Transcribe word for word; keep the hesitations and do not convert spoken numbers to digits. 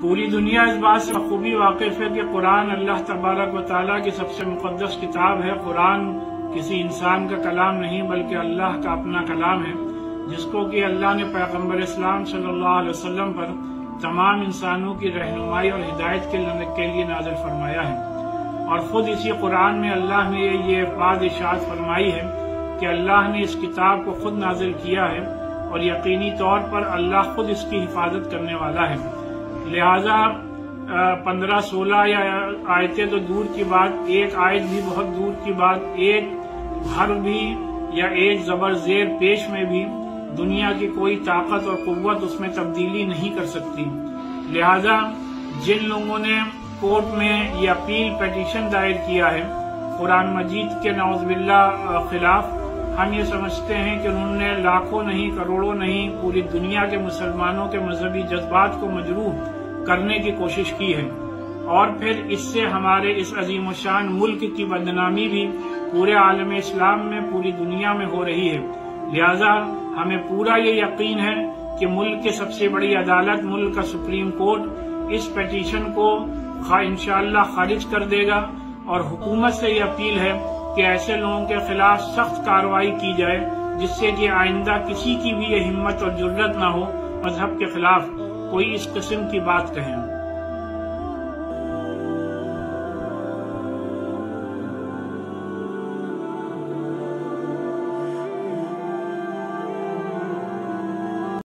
पूरी दुनिया इस बात से बखूबी वाकिफ है कि कुरान अल्लाह तबारक व तआला की सबसे मुक़द्दस किताब है। कुरान किसी इंसान का कलाम नहीं बल्कि अल्लाह का अपना कलाम है, जिसको कि अल्लाह ने पैगम्बर इस्लाम सल्लल्लाहु अलैहि वसल्लम पर तमाम इंसानों की रहनुमाई और हिदायत के, के लिए नाज़िल फरमाया है। और खुद इसी कुरान में अल्लाह ने ये बात इरशाद फरमाई है कि अल्लाह ने इस किताब को खुद नाज़िल किया है और यकीनी तौर पर अल्लाह खुद इसकी हिफाजत करने वाला है। लिहाजा पंद्रह सोलह या आयतें तो दूर की बात, एक आयत भी बहुत दूर की बात, एक हर भी या एक जबर जेर पेश में भी दुनिया की कोई ताकत और कुव्वत उसमें तब्दीली नहीं कर सकती। लिहाजा जिन लोगों ने कोर्ट में ये अपील पिटीशन दायर किया है कुरान मजीद के नौज़ुबिल्लाह खिलाफ, हम ये समझते हैं कि उन्होंने लाखों नहीं करोड़ों नहीं पूरी दुनिया के मुसलमानों के मजहबी जज्बात को मजरूह करने की कोशिश की है। और फिर इससे हमारे इस अजीम शान मुल्क की बदनामी भी पूरे आलम इस्लाम में, पूरी दुनिया में हो रही है। लिहाजा हमें पूरा ये यकीन है कि मुल्क की सबसे बड़ी अदालत, मुल्क का सुप्रीम कोर्ट इस पिटीशन को इंशाअल्लाह खारिज कर देगा। और हुकूमत से ये अपील है कि ऐसे लोगों के खिलाफ सख्त कार्रवाई की जाए, जिससे कि आइंदा किसी की भी ये हिम्मत और जुर्रत न हो मजहब के खिलाफ कोई इस किस्म की बात कहें।